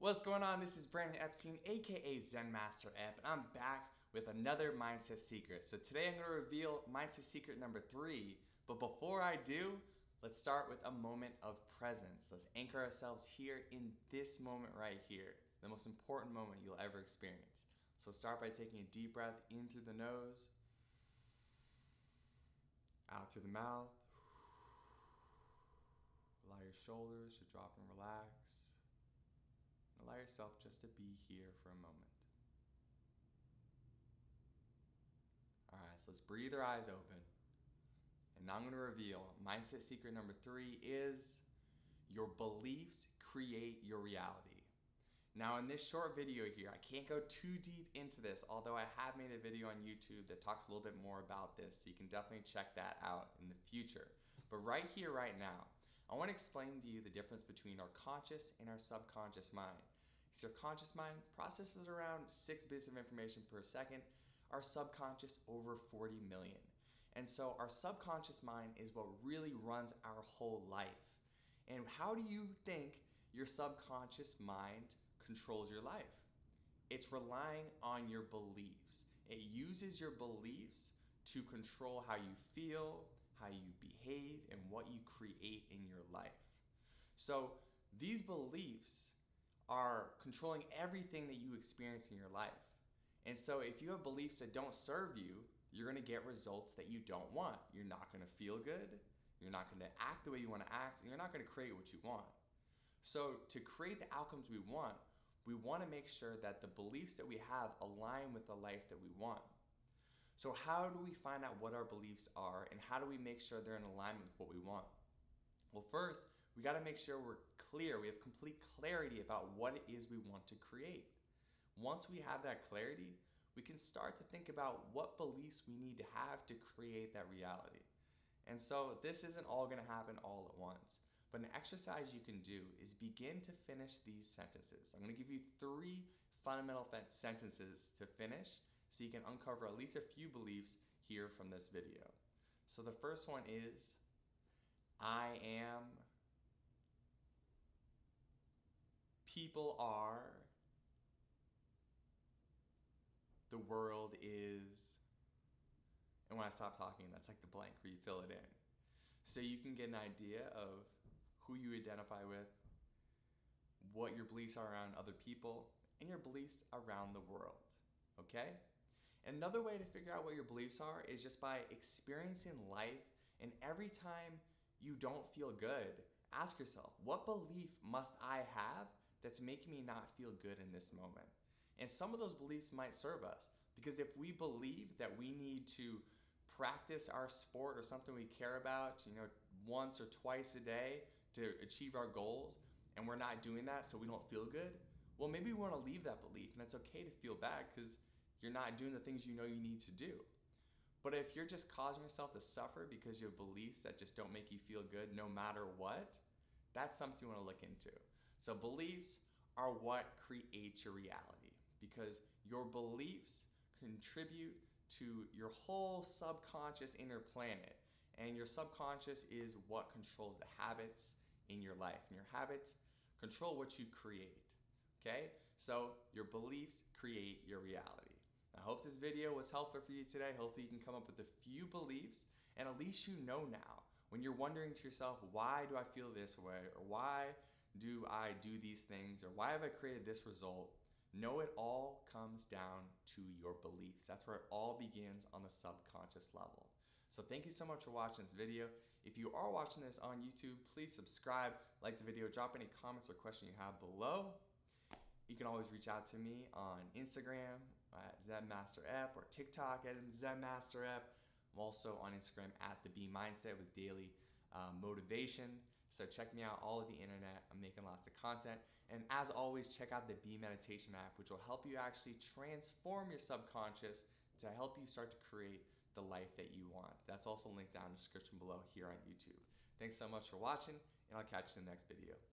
What's going on? This is Brandon Epstein, aka Zen Master Ep, and I'm back with another mindset secret. So today I'm going to reveal mindset secret number 3, but before I do, let's start with a moment of presence. Let's anchor ourselves here in this moment right here, the most important moment you'll ever experience. So start by taking a deep breath in through the nose, out through the mouth. Allow your shoulders to drop and relax. Allow yourself just to be here for a moment. Alright, so let's breathe our eyes open. And now I'm going to reveal mindset secret number 3 is your beliefs create your reality. Now in this short video here, I can't go too deep into this, although I have made a video on YouTube that talks a little bit more about this, so you can definitely check that out in the future. But right here, right now, I want to explain to you the difference between our conscious and our subconscious mind. Because your conscious mind processes around 6 bits of information per second, our subconscious over 40 million. And so our subconscious mind is what really runs our whole life. And how do you think your subconscious mind controls your life? It's relying on your beliefs. It uses your beliefs to control how you feel, how you behave, and what you create in your life. So these beliefs are controlling everything that you experience in your life. And so if you have beliefs that don't serve you, you're going to get results that you don't want. You're not going to feel good, you're not going to act the way you want to act, and you're not going to create what you want. So to create the outcomes we want to make sure that the beliefs that we have align with the life that we want. So how do we find out what our beliefs are, and how do we make sure they're in alignment with what we want? Well, first, we got to make sure we're clear, we have complete clarity about what it is we want to create. Once we have that clarity, we can start to think about what beliefs we need to have to create that reality. And so this isn't all going to happen all at once, but an exercise you can do is begin to finish these sentences. I'm going to give you 3 fundamental sentences to finish so you can uncover at least a few beliefs here from this video. So the first one is, I am, people are, the world is, and when I stop talking, that's like the blank where you fill it in. So you can get an idea of who you identify with, what your beliefs are around other people, and your beliefs around the world, okay? Another way to figure out what your beliefs are is just by experiencing life, and every time you don't feel good, ask yourself, what belief must I have that's making me not feel good in this moment? And some of those beliefs might serve us, because if we believe that we need to practice our sport or something we care about, once or twice a day to achieve our goals, and we're not doing that so we don't feel good, well, maybe we want to leave that belief, and it's okay to feel bad because you're not doing the things you know you need to do. But if you're just causing yourself to suffer because you have beliefs that just don't make you feel good no matter what, that's something you want to look into. So beliefs are what create your reality, because your beliefs contribute to your whole subconscious inner planet, and your subconscious is what controls the habits in your life, and your habits control what you create. Okay, so your beliefs create your reality. I hope this video was helpful for you today. Hopefully you can come up with a few beliefs, and at least you know now, when you're wondering to yourself, why do I feel this way, or why do I do these things, or why have I created this result? Know it all comes down to your beliefs. That's where it all begins, on the subconscious level. So thank you so much for watching this video. If you are watching this on YouTube, please subscribe, like the video, drop any comments or questions you have below. You can always reach out to me on Instagram at ZenMasterEp, or TikTok at ZenMasterEp. I'm also on Instagram at The Bee Mindset with daily motivation. So check me out all over the internet. I'm making lots of content. And as always, check out the Bee Meditation app, which will help you actually transform your subconscious to help you start to create the life that you want. That's also linked down in the description below here on YouTube. Thanks so much for watching, and I'll catch you in the next video.